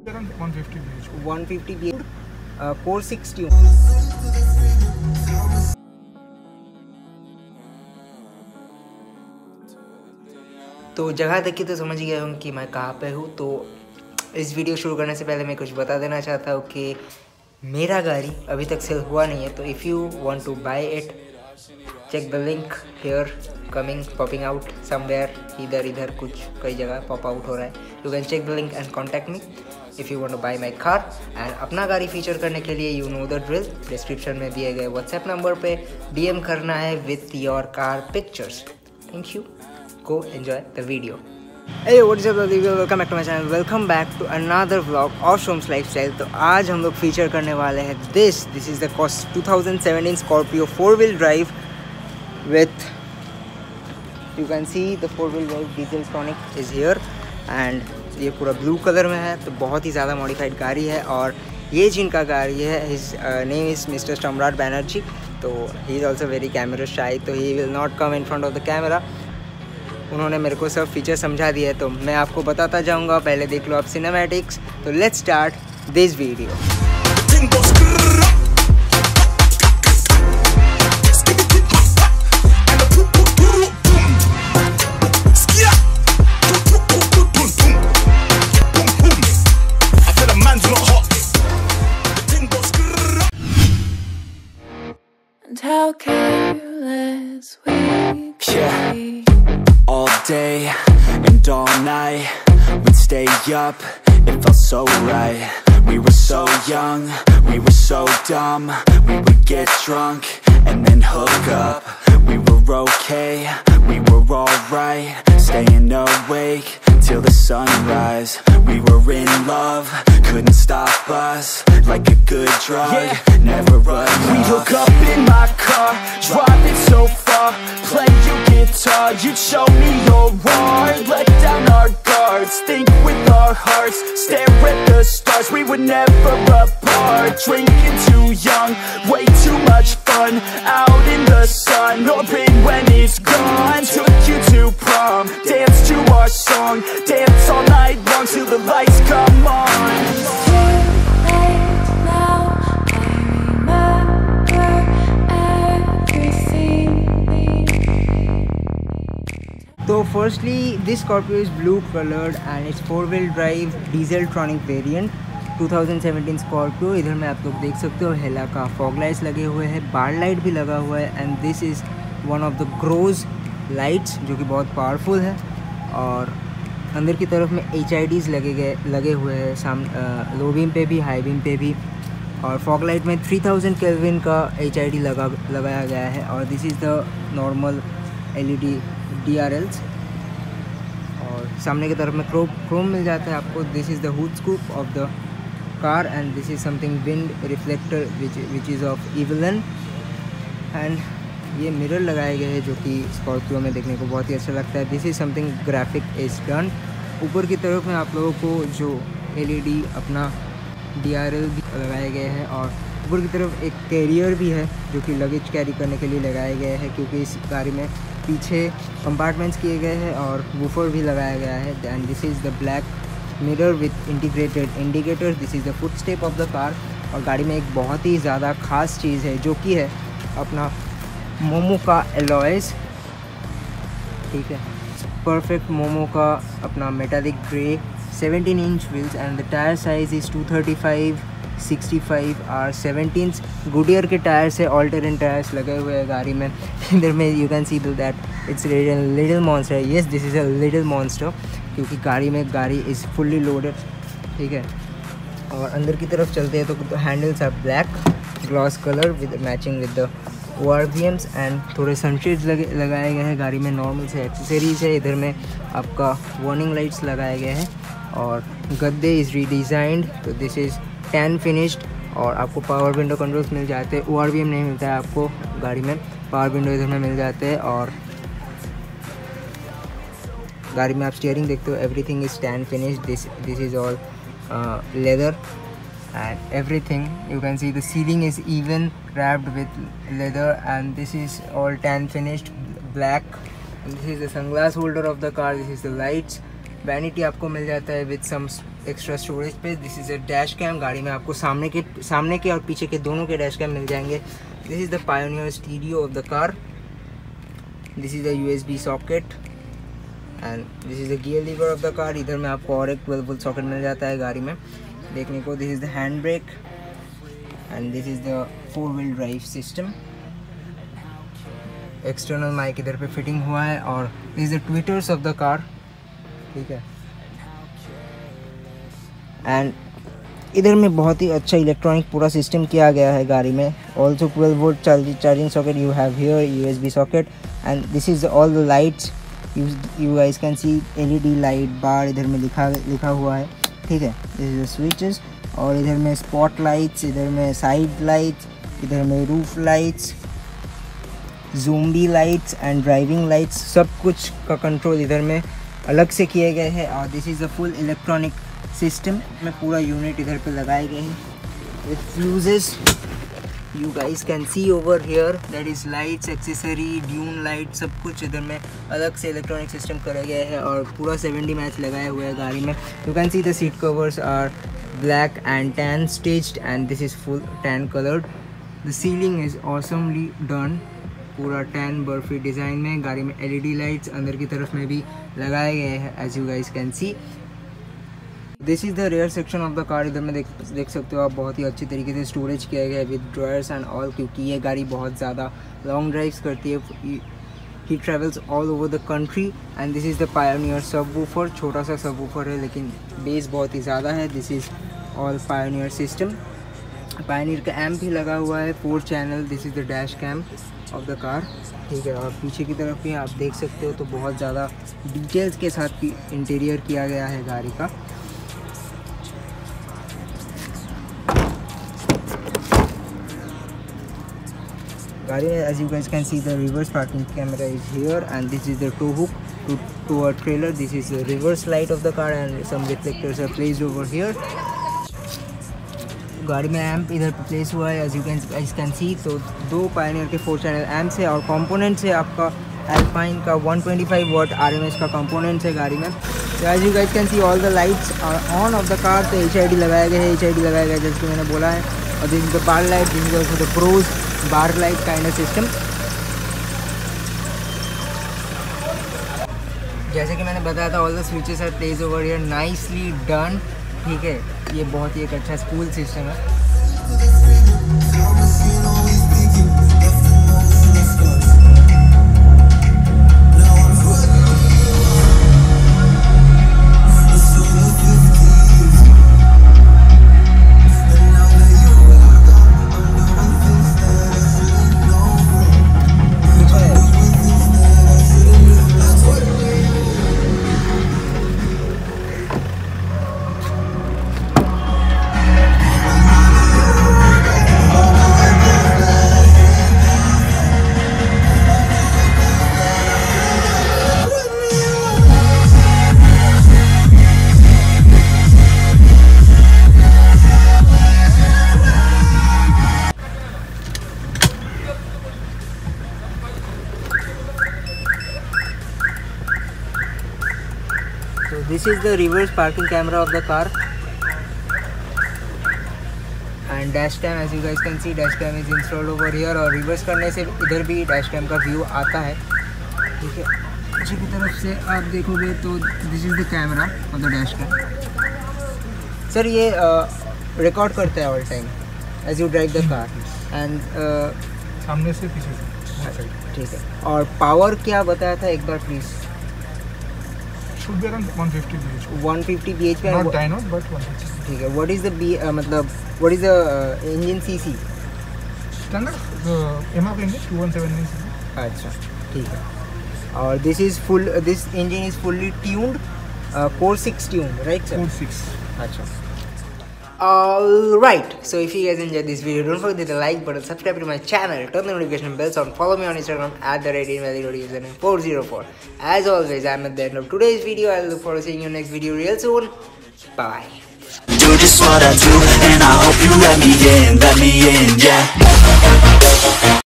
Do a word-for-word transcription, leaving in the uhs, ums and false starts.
Around one fifty B H P. one fifty B H P, uh, four sixty. तो जगह देखी तो समझ गया हूँ कि मैं कहाँ पे हूँ। तो इस वीडियो शुरू करने से पहले मैं कुछ बता देना चाहता हूँ कि मेरा गाड़ी अभी तक सेल हुआ नहीं है। तो if you want to buy it, check the link here, coming popping out somewhere, इधर इधर कुछ कई जगह पॉप आउट हो रहा है। You can check the link and contact me if you want to buy my car. And अपना गाड़ी फीचर करने के लिए you know the drill, description में दिए गए व्हाट्सएप नंबर पे डीएम करना है with your car pictures. Thank you, go enjoy the video. Hey, what is up people, welcome back to my channel, welcome back to another vlog of Shom's Lifestyle। तो आज हम लोग feature करने वाले हैं this this is the twenty seventeen Scorpio four wheel drive with, you can see the four wheel drive diesel tronic is here and ये पूरा blue colour में है। तो बहुत ही ज़्यादा मॉडिफाइड गाड़ी है और ये जिनका गाड़ी है his name is mister Samrat Banerjee. तो he is also very camera shy, तो he will not come in front of the camera. उन्होंने मेरे को सब फीचर समझा दिए, तो मैं आपको बताता जाऊंगा। पहले देख लो आप सिनेमैटिक्स। तो let's start this video. How careless we yeah. All day and all night, we'd stay up, it felt so right. We were so young, we were so dumb. We would get drunk and then hook up. We were okay, we were alright, staying awake till the sunrise. We were in love, couldn't stop us, like a good drug, yeah. Never enough. We'd hook up in my car, drive it so far, play you guitar, you'd show me your art, let down our guards, think with our hearts, stare at the stars. We were never apart, drinking too young, way too much fun, out in the sun, hoping when it's gone. Took you to prom, dance to our song, dance all night long till the lights come on. तो firstly this Scorpio is blue coloured and it's four wheel drive diesel tronic variant twenty seventeen Scorpio. इधर में आप लोग देख सकते हो हेला का fog lights लगे हुए हैं, बार लाइट भी लगा हुआ है and this is one of the grows lights जो कि बहुत पावरफुल है। और अंदर की तरफ में एच आई डीज़ लगे गए लगे हुए हैं, साम लो बीम पे भी हाई बीम पे भी। और फॉग लाइट में थ्री थाउजेंड केल्विन का एच आई डी लगा लगाया गया है। और this is the normal L E D D R Ls. और सामने की तरफ में क्रोम क्रोम मिल जाता है आपको। This is the hood scoop of the car and this is something wind reflector which which is of इवलन। एंड ये मिरर लगाए गए हैं जो कि स्कॉर्पियो में देखने को बहुत ही अच्छा लगता है। This is something graphic is done. ऊपर की तरफ में आप लोगों को जो एल ई डी अपना डी आर एल भी लगाए गए हैं। और ऊपर की तरफ एक कैरियर भी है जो कि लगेज कैरी करने के लिए लगाए गए हैं, क्योंकि इस गाड़ी में पीछे कंपार्टमेंट्स किए गए हैं और वूफर भी लगाया गया है। And this is the black mirror with integrated indicators. This is the foot step of the car. और गाड़ी में एक बहुत ही ज़्यादा ख़ास चीज़ है जो कि है अपना मोमो का एलॉयज़, ठीक है, परफेक्ट मोमो का अपना metallic grey seventeen inch wheels and the tyre size is two thirty five sixty five R seventeen. Goodyear के टायर से ऑल टेरेन टायर्स लगे हुए हैं गाड़ी में। इधर में you can see that it's little monster. Yes, this is a little monster, क्योंकि गाड़ी में गाड़ी इज़ फुल्ली लोडेड, ठीक है। और अंदर की तरफ चलते हैं तो handles are black gloss colour with matching with the O R V Ms and थोड़े सनशेड्स लगे लगाए गए हैं गाड़ी में। नॉर्मल से एक्सेसरीज है। इधर में आपका वार्निंग लाइट्स लगाए गए हैं और गद्दे इज़ रीडिज़ाइंड। तो दिस इज़ टैन फिनिश्ड। और आपको पावर विंडो कंट्रोल्स मिल जाते हैं। ओ आर वी एम नहीं मिलता है आपको गाड़ी में, पावर विंडो इधर में मिल जाते हैं। और गाड़ी में आप स्टीयरिंग देखते हो, everything is tan finished. This this is all leather and everything. You can see the ceiling is even wrapped with leather and this is all tan finished black. And this is the sunglass holder of the car. This is the lights. Vanity आपको मिल जाता है with some extra storage पे। This is a dash cam. गाड़ी में आपको सामने के सामने के और पीछे के दोनों के डैश कैम मिल जाएंगे। This is the Pioneer stereo of the car. This is the USB socket and this is the gear lever of the car. इधर में आपको और एक ट्वेल्व वोल्ट सॉकेट मिल जाता है गाड़ी में देखने को। This is the hand brake and this is the four wheel drive system. External mic इधर पे फिटिंग हुआ है और this is the tweeters of the car, ठीक है। एंड इधर में बहुत ही अच्छा इलेक्ट्रॉनिक पूरा सिस्टम किया गया है गाड़ी में। Also twelve volt charging socket you have here, USB socket and this is all the lights you guys can see. LED light bar इधर में लिखा लिखा हुआ है, ठीक है। दिस इज द स्विचेस और इधर में स्पॉट लाइट्स, इधर में साइड लाइट्स, इधर में roof lights, zombie lights and driving lights, सब कुछ का कंट्रोल इधर में अलग से किए गए हैं। और this is a full electronic system में पूरा यूनिट इधर पे लगाए गए हैं with fuses. You guys can see over here that is lights, accessory, dune light, सब कुछ इधर में अलग से इलेक्ट्रॉनिक सिस्टम करा गया है और पूरा सेवेंटी मैच लगाए हुए हैं गाड़ी में। You can see the seat covers are black and tan stitched and this is full tan coloured. The ceiling is awesomely done, पूरा टैन बर्फी डिज़ाइन में। गाड़ी में एलईडी लाइट्स अंदर की तरफ में भी लगाए गए हैं as you guys can see. This is the rear section of the car. इधर में देख देख सकते हो आप, बहुत ही अच्छी तरीके से स्टोरेज किया गया है विद ड्रॉयर्स एंड ऑल, क्योंकि ये गाड़ी बहुत ज़्यादा लॉन्ग ड्राइव्स करती है। He travels all over the country and this is the Pioneer subwoofer. छोटा सा सबवूफर है लेकिन बेस बहुत ही ज़्यादा है। This is all Pioneer system. Pioneer का एम्प भी लगा हुआ है, four channel. This is the dash cam of the car, ठीक है। और पीछे की तरफ भी आप देख सकते हो तो बहुत ज़्यादा डिटेल्स के साथ इंटीरियर किया गया है गाड़ी का। गाड़ी में as you guys can see the reverse parking camera is here and this is the tow hook to tow a trailer. This is the reverse light of the car and some reflectors are placed over here. गाड़ी में amp इधर place हुआ है as you can guys can see। तो दो Pioneer के four channel amps है और कंपोनेंट्स है आपका एल्पाइन का one twenty five watt RMS का कंपोनेंट्स है गाड़ी में। तो as you guys can see all the lights are on of the car। तो एच आई डी लगाया गया है, एच आई डी लगाया गया है जैसे कि मैंने बोला है। और this is the bar light, this is also the pros bar light kind of system. जैसे कि मैंने बताया था all the switches are placed over here, nicely done, ठीक है। ये बहुत ही एक अच्छा स्कूल सिस्टम है। So this is the reverse parking camera of the car and dash cam, as you guys can see dash cam is installed over here। और reverse करने से इधर भी डैश कैम का व्यू आता है, ठीक है। पीछे की तरफ से आप देखोगे तो this is the camera of the dash cam. Sir ये रिकॉर्ड uh, करता है all time as you drive the car and सामने से पीछे से, ठीक है। और पावर क्या बताया था एक बार please? should be around one fifty B H P. one fifty B H P, not dyno but one fifty, ठीक है। what is the B uh, मतलब what is the uh, engine C C? standard uh, M R P engine two seventeen C C। अच्छा, ठीक है। और this is full uh, this engine is fully tuned, uh, core six tuned, right sir? core six। अच्छा। Alright, so if you guys enjoyed this video, don't forget to like button, subscribe to my channel, turn the notification bells on, follow me on Instagram at the rate username four zero four. As always, I'm at the end of today's video. I look forward to seeing you next video real soon. Bye. Do just what I do, and I hope you let me in, let me in, yeah.